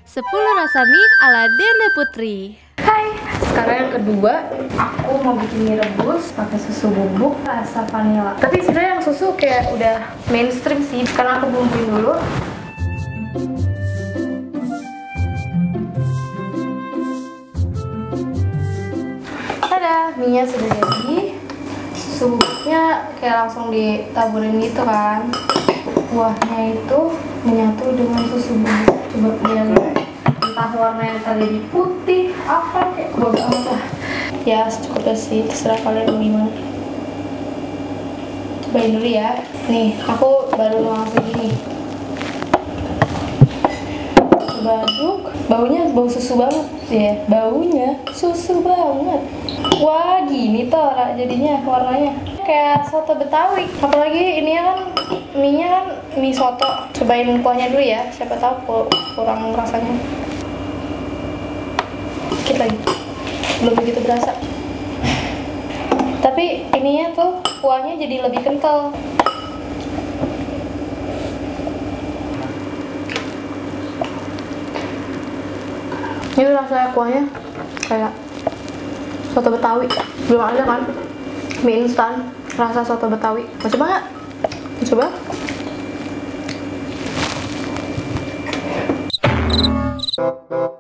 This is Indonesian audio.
10 rasa mie ala Denda Putri. Hai, sekarang yang kedua aku mau bikin mie rebus pakai susu bubuk rasa vanilla. Tapi sebenarnya yang susu kayak udah mainstream sih, karena aku bumbuin dulu. Tada, mie-nya sudah jadi. Susu bubuknya kayak langsung ditaburin gitu kan. Kuahnya itu menyatu dengan susu bubuk. Coba lihat, entah warnanya tadi putih apa kayak bodo amat lah. Ya secukupnya sih, terserah kalian mau gimana. Cobain dulu ya. Nih, aku baru nuang segini. Coba aduk. Baunya bau susu banget ya. Baunya susu banget. Wah, gini toh jadinya warnanya. Kayak soto Betawi. Apalagi ini kan mie-nya kan mie soto. Cobain kuahnya dulu ya. Siapa tahu kurang rasanya. Dikit lagi. Belum begitu berasa. Tapi ininya tuh kuahnya jadi lebih kental. Ini rasanya kuahnya kayak soto Betawi. Belum ada kan mie instan rasa soto Betawi. Mau coba nggak? Mau coba?